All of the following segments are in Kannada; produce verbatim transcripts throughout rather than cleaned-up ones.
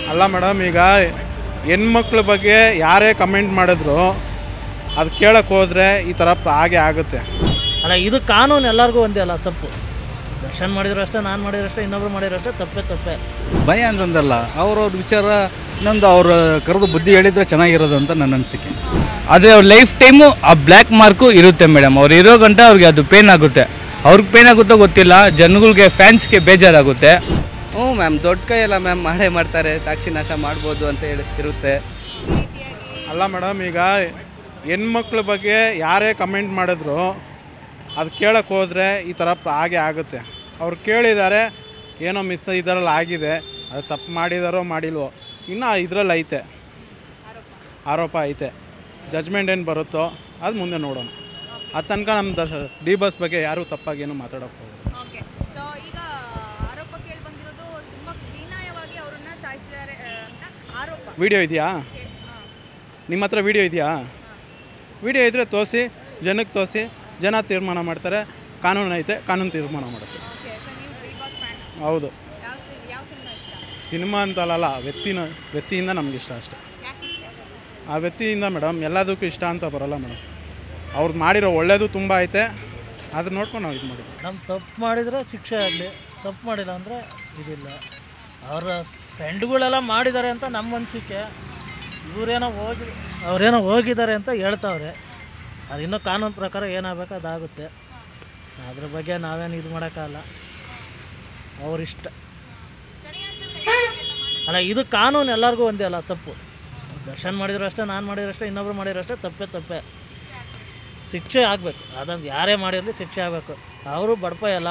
ಅಲ್ಲ ಮೇಡಮ್, ಈಗ ಹೆಣ್ಮಕ್ಳ ಬಗ್ಗೆ ಯಾರೇ ಕಮೆಂಟ್ ಮಾಡಿದ್ರು ಅದು ಕೇಳಕ್ಕೆ ಹೋದರೆ ಈ ಥರ ಹಾಗೆ ಆಗುತ್ತೆ. ಅಲ್ಲ, ಇದು ಕಾನೂನು ಎಲ್ಲರಿಗೂ ಒಂದೇ ಅಲ್ಲ, ತಪ್ಪು. ದರ್ಶನ್ ಮಾಡಿದ್ರು ಅಷ್ಟೇ, ನಾನು ಮಾಡಿದ್ರು ಅಷ್ಟೇ, ಇನ್ನೊಬ್ರು ಮಾಡಿದ್ರು ಅಷ್ಟೇ, ತಪ್ಪೇ ತಪ್ಪೇ. ಭಯ ಅಂತಂದಲ್ಲ, ಅವ್ರವ್ರ ವಿಚಾರ ಇನ್ನೊಂದು ಅವ್ರ ಕರೆದು ಬುದ್ಧಿ ಹೇಳಿದರೆ ಚೆನ್ನಾಗಿರೋದು ಅಂತ ನನ್ನ ಅನಿಸಿಕೆ. ಆದರೆ ಅವ್ರ ಲೈಫ್ ಟೈಮು ಆ ಬ್ಲ್ಯಾಕ್ ಮಾರ್ಕು ಇರುತ್ತೆ ಮೇಡಮ್. ಅವ್ರು ಇರೋ ಗಂಟ ಅವ್ರಿಗೆ ಅದು ಪೇನ್ ಆಗುತ್ತೆ. ಅವ್ರಿಗೆ ಪೇನ್ ಆಗುತ್ತೋ ಗೊತ್ತಿಲ್ಲ, ಜನಗಳಿಗೆ ಫ್ಯಾನ್ಸ್ಗೆ ಬೇಜಾರಾಗುತ್ತೆ. ಹ್ಞೂ ಮ್ಯಾಮ್, ದೊಡ್ಡ ಕೈ ಎಲ್ಲ ಮ್ಯಾಮ್ ಮಾಡೇ ಮಾಡ್ತಾರೆ, ಸಾಕ್ಷಿ ನಾಶ ಮಾಡ್ಬೋದು ಅಂತ ಹೇಳಿ ಇರುತ್ತೆ. ಅಲ್ಲ ಮೇಡಮ್, ಈಗ ಹೆಣ್ಮಕ್ಳ ಬಗ್ಗೆ ಯಾರೇ ಕಮೆಂಟ್ ಮಾಡಿದ್ರು ಅದು ಕೇಳಕ್ಕೆ ಹೋದರೆ ಈ ಥರ ಹಾಗೆ ಆಗುತ್ತೆ. ಅವ್ರು ಕೇಳಿದ್ದಾರೆ, ಏನೋ ಮಿಸ್ ಇದರಲ್ಲಿ ಆಗಿದೆ, ಅದು ತಪ್ಪು ಮಾಡಿದಾರೋ ಮಾಡಿಲ್ವೋ ಇನ್ನೂ ಇದರಲ್ಲಿ ಐತೆ, ಆರೋಪ ಐತೆ. ಜಜ್ಮೆಂಟ್ ಏನು ಬರುತ್ತೋ ಅದು ಮುಂದೆ ನೋಡೋಣ. ಅದು ತನಕ ನಮ್ಮ ದ ಡಿ ಬಸ್ ಬಗ್ಗೆ ಯಾರೂ ತಪ್ಪಾಗೇನು ಮಾತಾಡೋಕ್ಕೆ ಹೋಗೋದು. ವಿಡಿಯೋ ಇದೆಯಾ ನಿಮ್ಮ ಹತ್ರ? ವಿಡಿಯೋ ಇದೆಯಾ? ವಿಡಿಯೋ ಇದ್ದರೆ ತೋರಿಸಿ, ಜನಕ್ಕೆ ತೋರಿಸಿ, ಜನ ತೀರ್ಮಾನ ಮಾಡ್ತಾರೆ. ಕಾನೂನು ಐತೆ, ಕಾನೂನು ತೀರ್ಮಾನ ಮಾಡುತ್ತೆ. ಹೌದು, ಸಿನಿಮಾ ಅಂತಲ್ಲ, ವ್ಯಕ್ತಿನ ವ್ಯಕ್ತಿಯಿಂದ ನಮಗಿಷ್ಟ ಅಷ್ಟೇ. ಆ ವ್ಯಕ್ತಿಯಿಂದ ಮೇಡಮ್ ಎಲ್ಲದಕ್ಕೂ ಇಷ್ಟ ಅಂತ ಬರೋಲ್ಲ ಮೇಡಮ್. ಅವ್ರದ್ದು ಮಾಡಿರೋ ಒಳ್ಳೆಯದು ತುಂಬ ಐತೆ, ಅದನ್ನ ನೋಡ್ಕೊಂಡು ನಾವು ಇದು ಮಾಡಿ. ನಮ್ಮ ತಪ್ಪು ಮಾಡಿದರೆ ಶಿಕ್ಷೆ ಆಗಲಿ, ತಪ್ಪು ಮಾಡಿಲ್ಲ ಅಂದರೆ ಇದಿಲ್ಲ. ಅವರ ಫ್ರೆಂಡ್ಗಳೆಲ್ಲ ಮಾಡಿದ್ದಾರೆ ಅಂತ ನಮ್ಮ ಅನಿಸಿಕೆ. ಇವರೇನೋ ಹೋಗಿ ಅವರೇನೋ ಹೋಗಿದ್ದಾರೆ ಅಂತ ಹೇಳ್ತಾವ್ರೆ. ಅದು ಇನ್ನೂ ಕಾನೂನು ಪ್ರಕಾರ ಏನಾಗಬೇಕು ಅದಾಗುತ್ತೆ. ಅದ್ರ ಬಗ್ಗೆ ನಾವೇನು ಇದು ಮಾಡೋಕ್ಕಲ್ಲ, ಅವರಿಷ್ಟ. ಅಲ್ಲ, ಇದು ಕಾನೂನು ಎಲ್ಲರಿಗೂ ಒಂದೇ ಅಲ್ಲ, ತಪ್ಪು. ದರ್ಶನ್ ಮಾಡಿದ್ರು ಅಷ್ಟೇ, ನಾನು ಮಾಡಿದ್ರು ಅಷ್ಟೇ, ಇನ್ನೊಬ್ರು ಮಾಡಿದ್ರು ಅಷ್ಟೇ, ತಪ್ಪೇ ತಪ್ಪೇ. ಶಿಕ್ಷೆ ಆಗಬೇಕು, ಅದೊಂದು ಯಾರೇ ಮಾಡಿರಲಿ ಶಿಕ್ಷೆ ಆಗಬೇಕು. ಅವರು ಬಡಪಾಯಲ್ಲ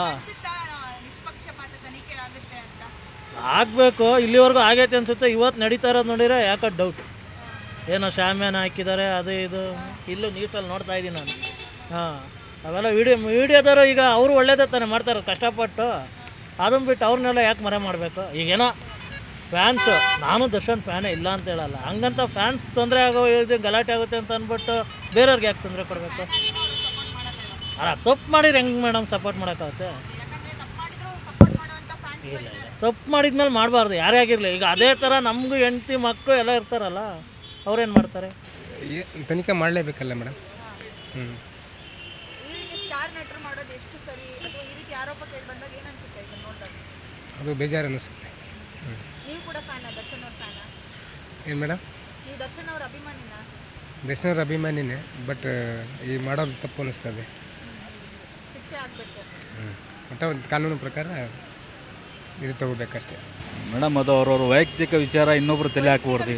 ಆಗಬೇಕು. ಇಲ್ಲಿವರೆಗೂ ಆಗೈತೆ ಅನಿಸುತ್ತೆ. ಇವತ್ತು ನಡೀತಾ ಇರೋದು ನೋಡಿದ್ರೆ ಯಾಕೆ ಡೌಟ್. ಏನೋ ಶಾಮ್ಯಾನ ಹಾಕಿದ್ದಾರೆ, ಅದು ಇದು ಇಲ್ಲೂ ನ್ಯೂಸಲ್ಲಿ ನೋಡ್ತಾ ಇದ್ದೀನಿ ನಾನು. ಹಾಂ, ಅವೆಲ್ಲ ವೀಡಿಯೋ ವೀಡಿಯೋದವರು ಈಗ ಅವರು ಒಳ್ಳೇದೇ ತಾನೇ ಮಾಡ್ತಾರೆ ಕಷ್ಟಪಟ್ಟು. ಅದನ್ನು ಬಿಟ್ಟು ಅವ್ರನ್ನೆಲ್ಲ ಯಾಕೆ ಮರೆ ಮಾಡಬೇಕು? ಈಗೇನೋ ಫ್ಯಾನ್ಸು, ನಾನು ದರ್ಶನ್ ಫ್ಯಾನೇ ಇಲ್ಲ ಅಂತ ಹೇಳಲ್ಲ, ಹಂಗಂತ ಫ್ಯಾನ್ಸ್ ತೊಂದರೆ ಆಗೋ ಇದು ಗಲಾಟೆ ಆಗುತ್ತೆ ಅಂತ ಅಂದ್ಬಿಟ್ಟು ಬೇರೆಯವ್ರಿಗೆ ಯಾಕೆ ತೊಂದರೆ ಕೊಡಬೇಕು? ಅಲ್ಲ, ತಪ್ಪು ಮಾಡಿದ್ರೆ ಹೆಂಗೆ ಮೇಡಮ್ ಸಪೋರ್ಟ್ ಮಾಡೋಕ್ಕಾಗುತ್ತೆ? ಇಲ್ಲ ಇಲ್ಲ, ತಪ್ಪು ಮಾಡಿದ್ಮೇಲೆ ಮಾಡಬಾರ್ದು, ಯಾರೇ ಆಗಿರಲಿ. ಈಗ ಅದೇ ಥರ ನಮಗೂ ಹೆಂಡತಿ ಮಕ್ಕಳು ಎಲ್ಲ ಇರ್ತಾರಲ್ಲ, ಅವ್ರೇನು ಮಾಡ್ತಾರೆ? ತನಿಖೆ ಮಾಡಲೇಬೇಕಲ್ಲ ಮೇಡಮ್. ಹ್ಞೂ ಅದು ಬೇಜಾರು ಅನ್ನಿಸುತ್ತೆ. ಏನು ಮೇಡಮ್? ದರ್ಶನ್ ಅವ್ರ ಅಭಿಮಾನಿನೇ, ಬಟ್ ಈ ಮಾಡೋದು ತಪ್ಪು ಅನ್ನಿಸ್ತದೆ. ಹ್ಞೂ ಒಟ್ಟು ಒಂದು ಕಾನೂನು ಪ್ರಕಾರ ಇದು ತಗೋಬೇಕಷ್ಟೇ ಮೇಡಮ್. ಅದು ಅವ್ರವ್ರ ವೈಯಕ್ತಿಕ ವಿಚಾರ, ಇನ್ನೊಬ್ರು ತಲೆ ಹಾಕಬಾರ್ದು.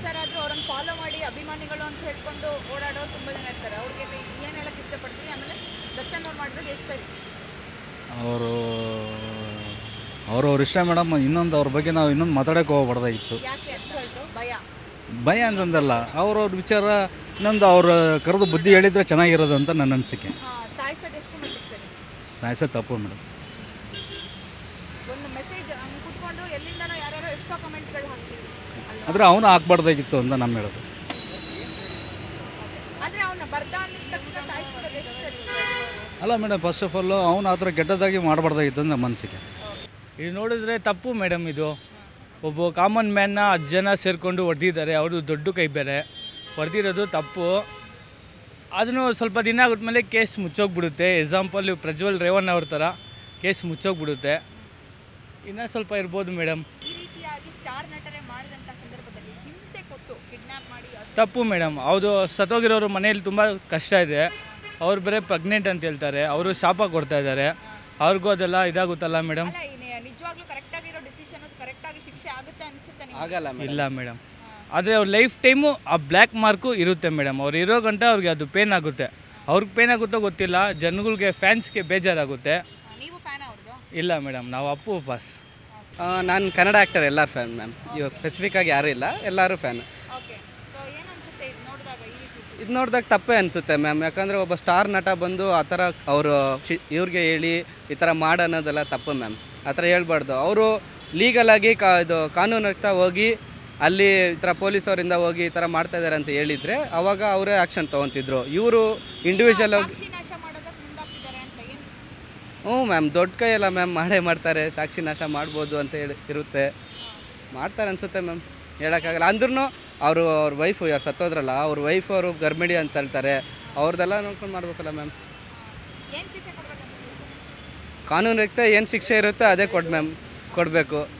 ಅವರು ಅವ್ರವ್ರ ಇಷ್ಟ ಮೇಡಮ್. ಇನ್ನೊಂದು ಅವ್ರ ಬಗ್ಗೆ ನಾವು ಇನ್ನೊಂದು ಮಾತಾಡೋಕೆ ಹೋಗ್ಬಾರ್ದಾಗಿತ್ತು. ಭಯ ಅಂತಂದಲ್ಲ, ಅವ್ರವ್ರ ವಿಚಾರ ಇನ್ನೊಂದು ಅವ್ರ ಕರೆದು ಬುದ್ಧಿ ಹೇಳಿದರೆ ಚೆನ್ನಾಗಿರೋದು ಅಂತ ನನ್ನ ಅನಿಸಿಕೆ. ಸಾಯಿಸೋದು ತಪ್ಪು ಮೇಡಮ್. ಆದರೆ ಅವನು ಹಾಕ್ಬಾರ್ದಾಗಿತ್ತು ಅಂತ ನಮ್ಮ ಹೇಳೋದು. ಅಲ್ಲ ಮೇಡಮ್, ಫಸ್ಟ್ ಆಫ್ ಆಲ್ ಅವ್ನು ಆ ಥರ ಕೆಟ್ಟದಾಗಿ ಮಾಡಬಾರ್ದಾಗಿತ್ತು ಅಂತ ನಮ್ಮ ಅನಿಸಿಕೆ. ಇದು ನೋಡಿದ್ರೆ ತಪ್ಪು ಮೇಡಮ್. ಇದು ಒಬ್ಬ ಕಾಮನ್ ಮ್ಯಾನ್ನ ಹತ್ತು ಜನ ಸೇರಿಕೊಂಡು ಹೊಡೆದಿದ್ದಾರೆ. ಅವರು ದೊಡ್ಡ ಕೈ ಬೇರೆ, ಹೊಡೆದಿರೋದು ತಪ್ಪು. ಅದನ್ನು ಸ್ವಲ್ಪ ದಿನ ಆಗಿದ್ಮೇಲೆ ಕೇಸ್ ಮುಚ್ಚೋಗ್ಬಿಡುತ್ತೆ. ಎಕ್ಸಾಂಪಲ್ ಪ್ರಜ್ವಲ್ ರೇವಣ್ಣ ಅವ್ರ ಥರ ಕೇಸ್ ಮುಚ್ಚೋಗ್ಬಿಡುತ್ತೆ. ಇನ್ನೂ ಸ್ವಲ್ಪ ಇರ್ಬೋದು ಮೇಡಮ್. ತಪ್ಪು ಮೇಡಮ್. ಹೌದು, ಸತ್ತೋಗಿರೋರು ಮನೆಯಲ್ಲಿ ತುಂಬ ಕಷ್ಟ ಇದೆ. ಅವ್ರು ಬೇರೆ ಪ್ರೆಗ್ನೆಂಟ್ ಅಂತ ಹೇಳ್ತಾರೆ, ಅವರು ಶಾಪ ಕೊಡ್ತಾ ಇದ್ದಾರೆ. ಅವ್ರಿಗೂ ಅದೆಲ್ಲ ಇದಾಗುತ್ತಲ್ಲ ಮೇಡಮ್. ಆಗಲ್ಲ ಇಲ್ಲ ಮೇಡಮ್. ಆದರೆ ಅವ್ರ ಲೈಫ್ ಟೈಮು ಆ ಬ್ಲ್ಯಾಕ್ ಮಾರ್ಕು ಇರುತ್ತೆ ಮೇಡಮ್. ಅವ್ರು ಇರೋ ಗಂಟ ಅವ್ರಿಗೆ ಅದು ಪೇನ್ ಆಗುತ್ತೆ. ಅವ್ರಿಗೆ ಪೇನ್ ಆಗುತ್ತೋ ಗೊತ್ತಿಲ್ಲ, ಜನಗಳಿಗೆ ಫ್ಯಾನ್ಸ್ಗೆ ಬೇಜಾರಾಗುತ್ತೆ. ಇಲ್ಲ ಮೇಡಮ್, ನಾವು ಅಪ್ಪು ಪಾಸ್. ನಾನು ಕನ್ನಡ ಆ್ಯಕ್ಟರ್ ಎಲ್ಲರೂ ಫ್ಯಾನ್ ಮ್ಯಾಮ್. ಇವಾಗ ಸ್ಪೆಸಿಫಿಕ್ಕಾಗಿ ಯಾರೂ ಇಲ್ಲ, ಎಲ್ಲರೂ ಫ್ಯಾನ್. ಇದು ನೋಡಿದಾಗ ತಪ್ಪೇ ಅನಿಸುತ್ತೆ ಮ್ಯಾಮ್. ಯಾಕಂದರೆ ಒಬ್ಬ ಸ್ಟಾರ್ ನಟ ಬಂದು ಆ ಥರ ಅವರು ಶಿ ಇವ್ರಿಗೆ ಹೇಳಿ ಈ ಥರ ಮಾಡು ಅನ್ನೋದೆಲ್ಲ ತಪ್ಪು ಮ್ಯಾಮ್. ಆ ಥರ ಹೇಳ್ಬಾರ್ದು. ಅವರು ಲೀಗಲಾಗಿ ಕಾ ಇದು ಕಾನೂನು ಹೋಗಿ ಅಲ್ಲಿ ಈ ಥರ ಪೊಲೀಸವರಿಂದ ಹೋಗಿ ಈ ಥರ ಮಾಡ್ತಾಯಿದ್ದಾರೆ ಅಂತ ಹೇಳಿದರೆ ಅವಾಗ ಅವರೇ ಆ್ಯಕ್ಷನ್ ತೊಗೊತಿದ್ರು. ಇವರು ಇಂಡಿವಿಜುವಲ್ ಆಗಿ ಹ್ಞೂ ಮ್ಯಾಮ್, ದೊಡ್ಡ ಕೈ ಎಲ್ಲ ಮ್ಯಾಮ್ ಮಾಡೇ ಮಾಡ್ತಾರೆ, ಸಾಕ್ಷಿ ನಾಶ ಮಾಡ್ಬೋದು ಅಂತ ಹೇಳಿ ಇರುತ್ತೆ, ಮಾಡ್ತಾರೆ ಅನಿಸುತ್ತೆ ಮ್ಯಾಮ್. ಹೇಳೋಕ್ಕಾಗಲ್ಲ. ಅಂದ್ರೂ ಅವರು ಅವ್ರ ವೈಫು ಯಾರು ಸತ್ತೋದ್ರಲ್ಲ ಅವ್ರ ವೈಫ್ ಅವರು ಗರ್ಭಿಣಿ ಅಂತ ಹೇಳ್ತಾರೆ. ಅವ್ರದ್ದೆಲ್ಲ ನೋಡ್ಕೊಂಡು ಮಾಡ್ಬೇಕಲ್ಲ ಮ್ಯಾಮ್. ಕಾನೂನು ರೀತ್ಯ ಏನು ಶಿಕ್ಷೆ ಇರುತ್ತೋ ಅದೇ ಕೊಡು ಮ್ಯಾಮ್, ಕೊಡಬೇಕು.